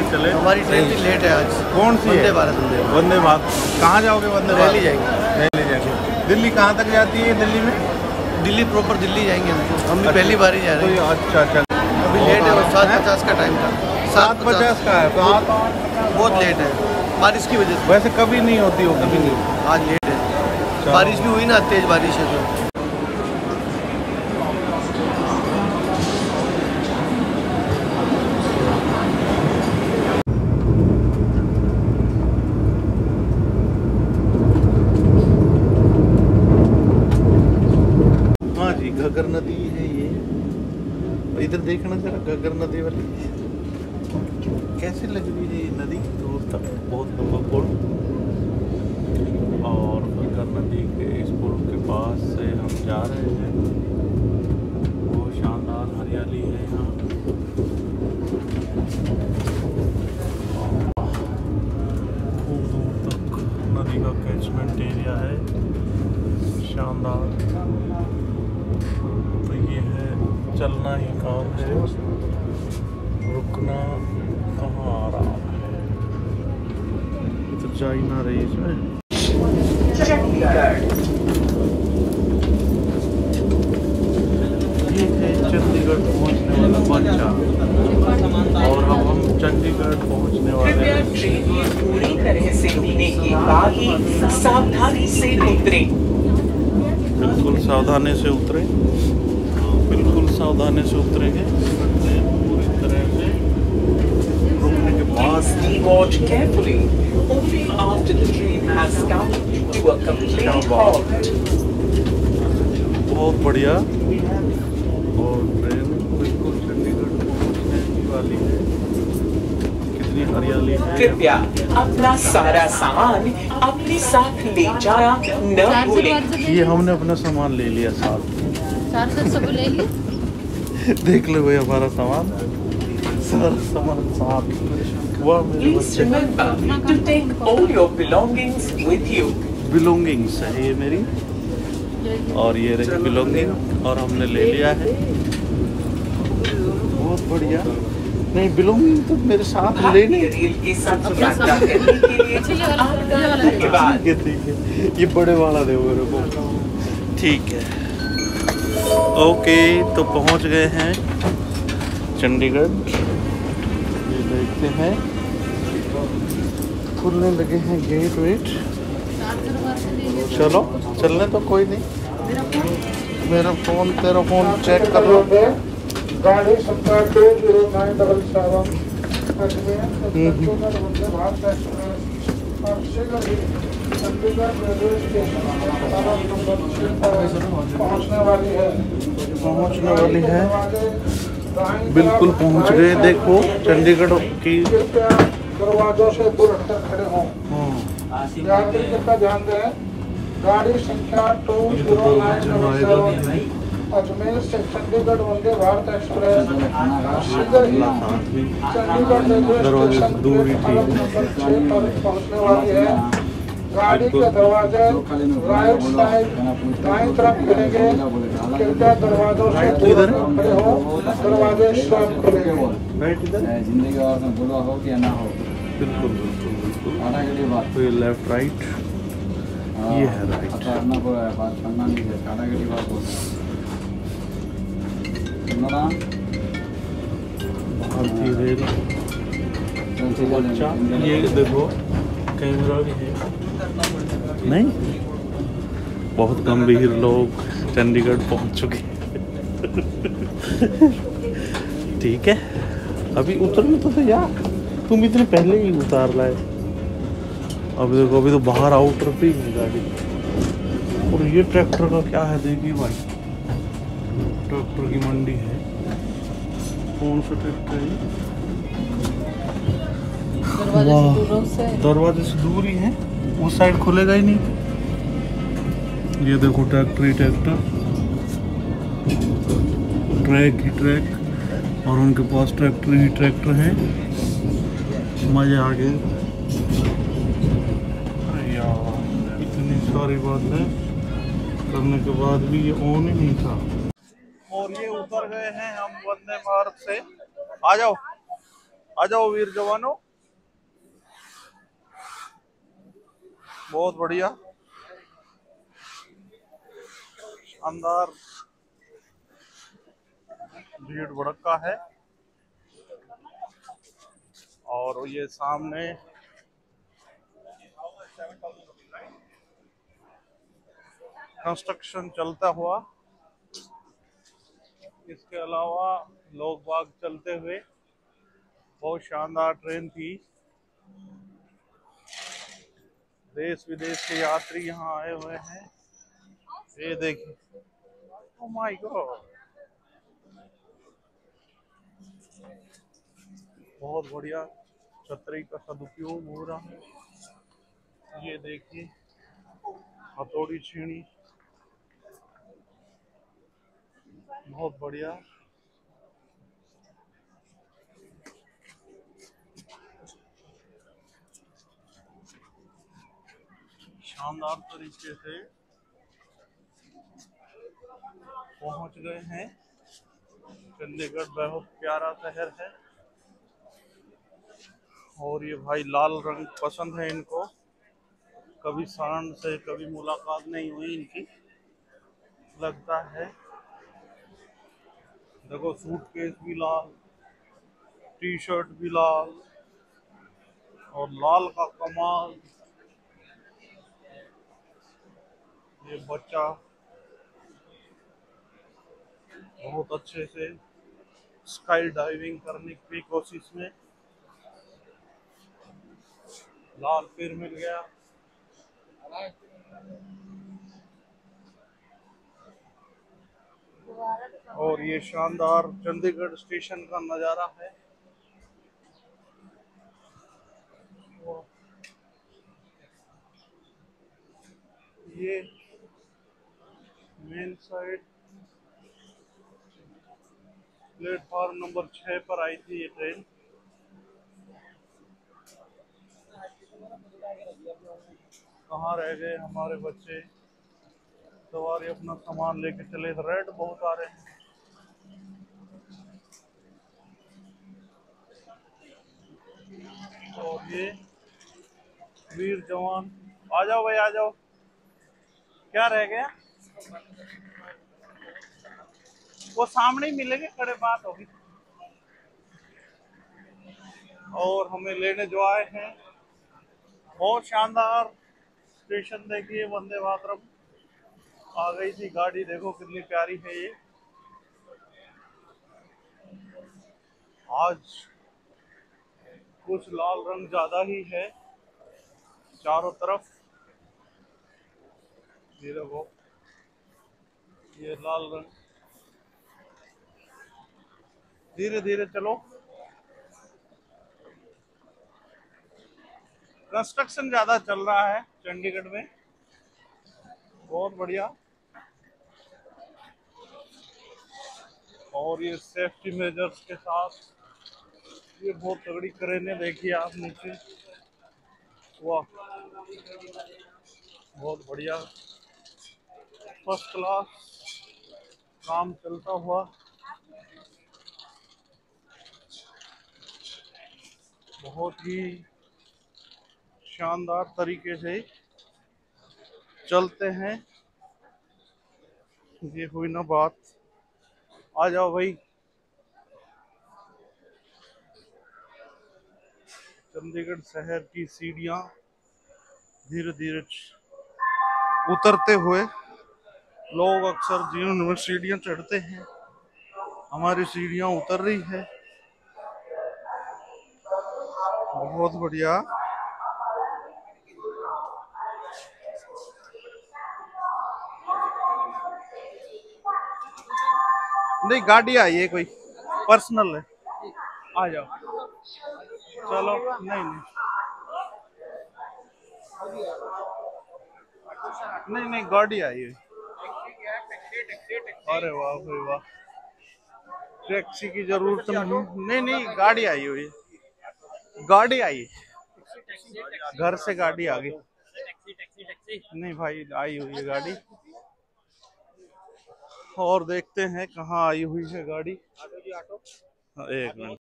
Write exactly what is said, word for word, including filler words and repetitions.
भी चले। हमारी ट्रेन भी लेट है आज। कौन सी है? वंदे भारत। वंदे भारत। कहाँ जाओगे वंदे भारत? दिल्ली जाएंगे। दिल्ली जाएंगे। दिल्ली कहाँ तक जाती है दिल्ली में? दिल्ली प्रॉपर दिल्ली जाएंगे हम तो। हम भी पहली बार ही जा रहे हैं। अच्छा अच्छा। अभी लेट है, सात पचास का टाइम था। सात पचास का है तो आप बहुत लेट है बारिश की वजह से। वैसे कभी नहीं होती हो? कभी नहीं, आज लेट है। बारिश भी हुई ना, तेज बारिश है तो। हाँ जी, घग्गर नदी है ये। इधर देखना जरा, घग्गर नदी वाली कैसे लग रही है ये नदी दूर तक, बहुत पुल। और घग्गर नदी के इस पुल के पास से हम जा रहे हैं। बहुत शानदार हरियाली है यहाँ। खूब दूर तक नदी का कैचमेंट एरिया है, शानदार। तो ये है, चलना ही काम है, रुकना कहाँ आ रहा है। ये तो जा ही ना रही इसमें। ये है चंडीगढ़ पहुंचने वाला बच्चा, और अब हम चंडीगढ़ पहुंचने वाले हैं। ट्रेन पूरी तरह से लेने के बाद ही सावधानी से उतरें। बिल्कुल सावधानी से उतरे, बिल्कुल सावधानी से उतरेंगे पूरी तरह से। रुकने के बाद Watch carefully. Only after the train has come to a complete halt. बहुत बढ़िया। और ट्रेन बिल्कुल चंडीगढ़ पहुंचने ही वाली है। कितनी हरियाली है। कृपया अपना सारा सामान अपने साथ ले जाना न भूलें। ये हमने अपना सामान ले लिया साथ। चार्जर सब ले लिए। देख लो भाई, हमारा सामान, सारा सामान साथ। वाह मेरे Please बच्चे। remember to take all your belongings with you. Belongings है ये मेरी, और ये रही बिलोंगिंग, और हमने ले लिया है। बहुत बढ़िया। नहीं, बिलोंगिंग तो मेरे साथ ले भारतीय रेल के साथ यात्रा करने के लिए आपका धन्यवाद। ठीक है, ठीक है। ये बड़े वाला दे मेरे को। ठीक है, ओके। तो पहुंच गए हैं चंडीगढ़। ये देखते हैं, खुलने लगे हैं गेट वेट। चलो चलने तो, कोई नहीं। मेरा फोन, तेरा फोन चेक कर लो। गाड़ी संख्या two zero nine double seven और शीघ्र ही चंडीगढ़ रेलवे स्टेशन पहुंचने वाली है पहुंचने वाली है बिल्कुल पहुंच गए। देखो चंडीगढ़ की। दरवाजों से दूर हटकर खड़े हों। यात्री कृपया ध्यान दें, गाड़ी संख्या two zero nine double seven Ajmer से चंडीगढ़ वंदे भारत एक्सप्रेस शीघ्र ही Chandigarh railway station platform number छह पर पहुंचने वाली है। गाड़ी के दरवाजे राइट साइड दाईं तरफ खुलेंगे। कृपया दरवाजों से दूर खड़े हो, दरवाजे स्वयं खुलेंगे। जिंदगी और में बोला हो या ना हो। बिल्कुल बिल्कुल बिल्कुल। आधा के लिए बात। तो ये लेफ्ट राइट, ये है राइट। करना को बात करना नहीं है, आधा के लिए बात बोलना। भारतीय रेल बच्चा, ये देखो कैमरा भी है। नहीं, बहुत गंभीर लोग चंडीगढ़ पहुंच चुके ठीक है, अभी उतरने तो यार, तुम इतने पहले ही उतार लाए। अभी देखो, अभी तो बाहर आउटर पे ही है गाड़ी। और ये ट्रैक्टर का क्या है देखिए भाई, ट्रैक्टर की मंडी है। कौन सा ट्रैक्टर है? दरवाजे से दूर ही है, उस साइड खुलेगा ही नहीं। ये देखो ट्रैक्टर ही ट्रैक्टर, ट्रैक ही ट्रैक, और उनके पास ट्रैक्टर ही ट्रैक्टर है। मजे आ गए यार, इतनी सारी बातें करने के बाद भी ये ऑन ही नहीं था। और ये उतर गए हैं हम वंदे भारत से। आ जाओ, आ जाओ वीर जवानों, बहुत बढ़िया शानदार भीड़ भड़का है। और ये सामने कंस्ट्रक्शन चलता हुआ, इसके अलावा लोग बाग चलते हुए। बहुत शानदार ट्रेन थी, देश विदेश के यात्री यहाँ आए हुए हैं। ये देखिए, ओह माय गॉड, बहुत बढ़िया छतरी का सदुपयोग हो रहा है। ये देखिए हथौड़ी छीनी, बहुत बढ़िया। शानदार तरीके से पहुंच गए हैं। चंडीगढ़ बहुत प्यारा शहर है। और ये भाई लाल रंग पसंद है इनको, कभी सांड से कभी मुलाकात नहीं हुई इनकी, लगता है। देखो सूटकेस भी लाल, टी शर्ट भी लाल, और लाल का कमाल। ये बच्चा बहुत अच्छे से स्काई डाइविंग करने की कोशिश में, लाल फिर मिल गया। और ये शानदार चंडीगढ़ स्टेशन का नजारा है। ये मेन साइड प्लेटफॉर्म नंबर छह पर आई थी ये ट्रेन। कहाँ रह गए हमारे बच्चे, सवारी अपना सामान लेके चले। रेड बहुत आ रहे हैं। और ये वीर जवान, आ जाओ भाई आ जाओ, क्या रह गया? वो सामने ही मिलेंगे, खड़े बात होगी। और हमें लेने जो आए हैं, बहुत शानदार स्टेशन देखिए, वंदे मातरम आ गई थी गाड़ी। देखो कितनी प्यारी है ये। आज कुछ लाल रंग ज्यादा ही है चारों तरफ। ये देखो ये लाल रंग, धीरे धीरे चलो। कंस्ट्रक्शन ज्यादा चल रहा है चंडीगढ़ में, बहुत बढ़िया। और ये सेफ्टी मेजर्स के साथ, ये बहुत तगड़ी क्रेनें देखिए आप नीचे, वाह बहुत बढ़िया, फर्स्ट क्लास काम चलता हुआ। बहुत ही शानदार तरीके से चलते हैं। ये हुई ना बात, आ जाओ भाई। चंडीगढ़ शहर की सीढ़ियां धीरे धीरे उतरते हुए, लोग अक्सर जीवन में सीढ़ियां चढ़ते हैं, हमारी सीढ़ियां उतर रही है। बहुत बढ़िया। नहीं गाड़ी आई है, कोई पर्सनल है, आ जाओ चलो। नहीं नहीं नहीं नहीं गाड़ी आई है। अरे वाह भाई वाह, टैक्सी की जरूरत नहीं। नहीं नहीं गाड़ी आई हुई है, गाड़ी आई है, घर से गाड़ी आ गई। नहीं भाई आई हुई है गाड़ी। और देखते हैं कहाँ आई हुई है गाड़ी। एक मिनट।